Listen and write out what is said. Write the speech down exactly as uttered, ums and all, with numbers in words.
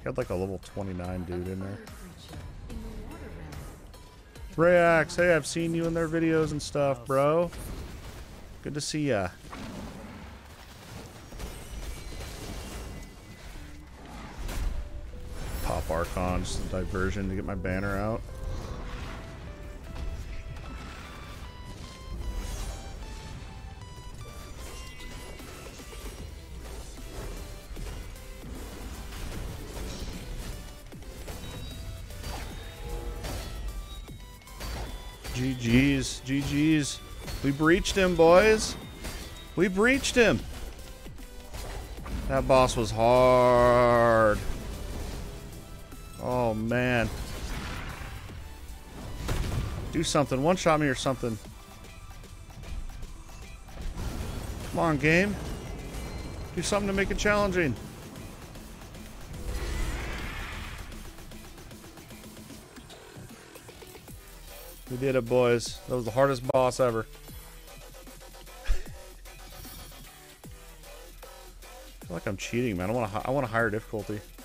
Got like a level twenty-nine dude in there. Thraex, hey, I've seen you in their videos and stuff, bro. Good to see ya. Pop Archon, just a diversion to get my banner out. G G's, G G's. We breached him, boys. We breached him. That boss was hard. Oh, man. Do something. One-shot me or something. Come on, game. Do something to make it challenging. We did it, boys. That was the hardest boss ever. I feel like I'm cheating, man. I want to. I want a higher difficulty.